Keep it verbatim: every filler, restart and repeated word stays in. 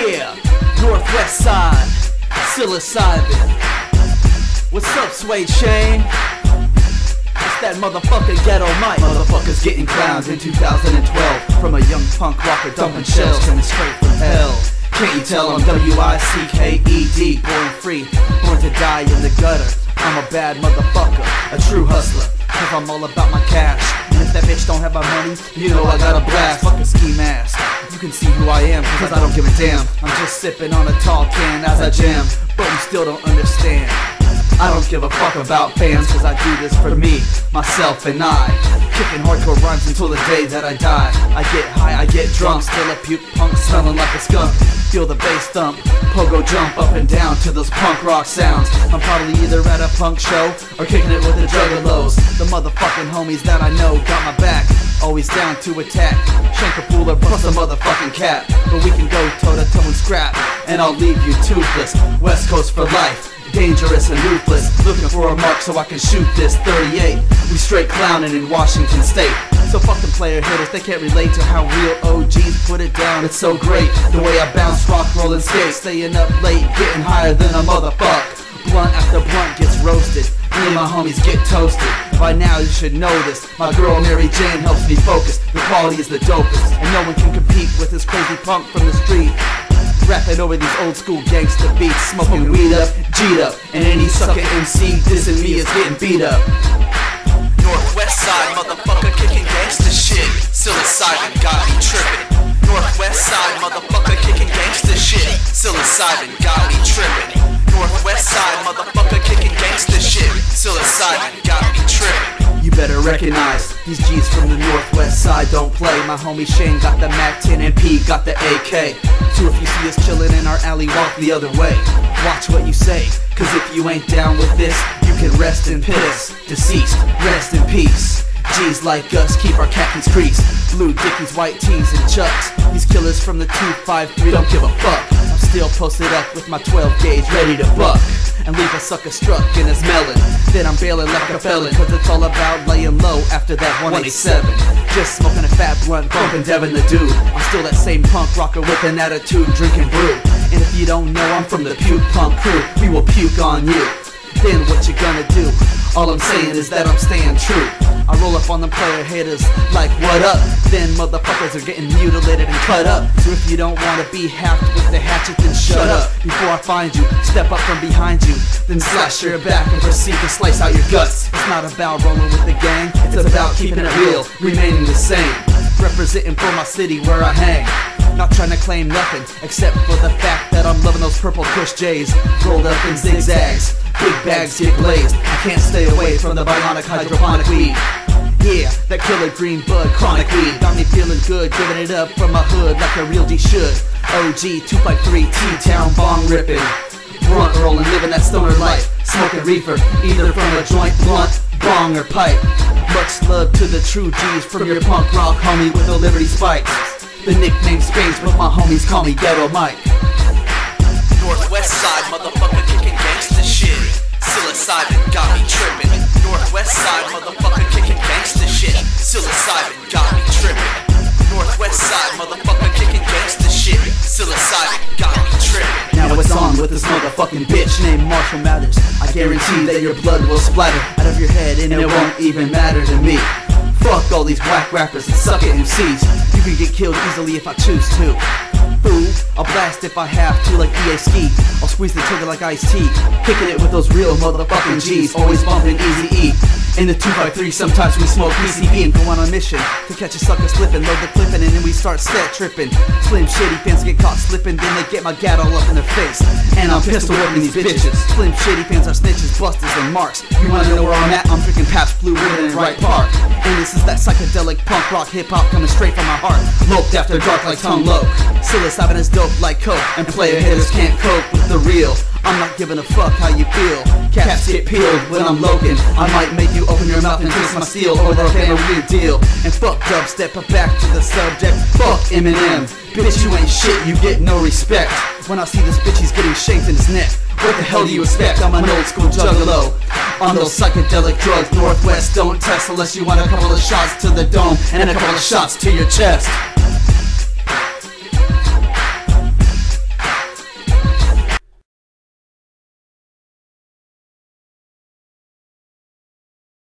Yeah, Northwest Side, psilocybin. What's up, Suede Shane? It's that motherfucker Ghetto Mike. Motherfuckers getting clowned in two thousand twelve from a young punk rocker dumping shells coming straight from hell. Can't you tell I'm W I C K E D, born free, born to die in the gutter. I'm a bad motherfucker, a true hustler, cause I'm all about my cash. And if that bitch don't have my money, you know I got a blast. Fuck a ski mask, you can see who I am, cause I don't give a damn. I'm just sipping on a tall can as I jam, but you still don't understand. I don't give a fuck about fans, cause I do this for me, myself and I. Kicking hardcore rhymes until the day that I die. I get high, I get drunk, still a puke punk smelling like a skunk. Feel the bass thump, pogo jump up and down to those punk rock sounds. I'm probably either at a punk show or kicking it with the juggalos. The motherfucking homies that I know got my back, always down to attack. Shank a fool or bust a motherfucking cap, but we can go toe to toe and scrap, and I'll leave you toothless. West Coast for life, dangerous and ruthless, looking for a mark so I can shoot this thirty-eight. We straight clowning in Washington State, so fuck them player hitters, they can't relate to how real O Gs put it down. It's so great, the way I bounce, rock, roll and skate, staying up late, getting higher than a motherfucker. Blunt after blunt gets roasted, me and my homies get toasted. By now you should know this, my girl Mary Jane helps me focus. The quality is the dopest, and no one can compete with this crazy punk from the street. Rapping over these old school gangsta beats, smoking weed up, G'd up, and any sucker M C dissing me is getting beat up. Northwest Side, motherfucker, kicking gangsta shit. Psilocybin got me trippin'. Northwest Side, motherfucker, kicking gangsta shit. Psilocybin got me trippin'. Northwest Side, motherfucker, kicking gangsta shit. Psilocybin got me trippin'. You better recognize these G's from the Northwest Side don't play. My homie Shane got the Mac ten and P got the A K. So if you see us chillin' in our alley, walk the other way. Watch what you say, cause if you ain't down with this, you can rest in piss. Deceased, rest in peace. G's like us keep our khakis creased. Blue dickies, white tees and chucks. These killers from the two five three don't give a fuck. I'm still posted up with my twelve gauge ready to buck and leave a sucker struck in his melon. Then I'm bailing like a felon, cause it's all about laying low after that one eighty-seven. Just smoking a fat blunt, bumping Devin the Dude. I'm still that same punk rocker with an attitude, drinking brew. And if you don't know, I'm from the puke punk crew. We will puke on you. Then what you gonna do? All I'm saying is that I'm staying true. I roll up on them player haters like what up? Then motherfuckers are getting mutilated and cut up. So if you don't wanna be hacked with the hatchet, then shut up. Before I find you, step up from behind you, then slash your back and proceed to slice out your guts. It's not about rolling with the gang, it's about keeping it real, remaining the same. Representing for my city where I hang. Not trying to claim nothing, except for the fact that I'm loving those purple Kush J's, rolled up in zigzags. Big bags get blazed, I can't stay away from the bionic hydroponic weed. Yeah, that killer green bud, chronic weed. Got me feeling good, giving it up from my hood like a real G should. O G, two five three, T-Town, bong ripping, blunt rolling, living that stoner life. Smoking reefer, either from a joint, blunt, bong or pipe. Much love to the true G's from your punk rock homie with the Liberty Spikes. The nickname Spades, but my homies call me Ghetto Mike. Northwest Side, motherfucker, kicking gangsta shit. Psilocybin got me trippin'. Northwest Side, motherfucker, kicking gangsta shit. Psilocybin got me trippin'. Northwest Side, motherfucker, kicking gangsta shit. Psilocybin got me trippin'. Now it's on with this motherfucking bitch named Marshall Mathers. I guarantee that your blood will splatter out of your head and it won't even matter to me. Fuck all these whack rappers and sucker M Cs. You can get killed easily if I choose to. Fool, I'll blast if I have to like E A Ski. I'll squeeze the trigger like Ice-T. Kicking it with those real motherfucking G's. Always bumping Eazy-E. In the two five three, sometimes we smoke P C B and go on a mission to catch a sucker slipping, load the clipping, and then we start set tripping. Slim Shady fans get caught slipping, then they get my gat all up in their face. And I'm pistol whipping these bitches. Slim Shady fans are snitches, busters, and marks. You wanna know where I'm at? I'm drinking Pabst Blue Ribbon in Wright Park. And this is that psychedelic punk rock hip hop coming straight from my heart. Loped after dark like Tom Loke. Psilocybin is dope like coke, and player hitters can't cope with the real. I'm not giving a fuck how you feel. Caps get peeled when I'm loking. I might make you open your mouth and taste my steel over a damn real deal. And fuck dubstep, but back to the subject. Fuck Eminem, bitch you ain't shit, you get no respect. When I see this bitch, he's getting shanked in his neck. What the hell do you expect? I'm an old school juggalo on those psychedelic drugs. Northwest don't test unless you want a couple of shots to the dome and a couple of shots to your chest.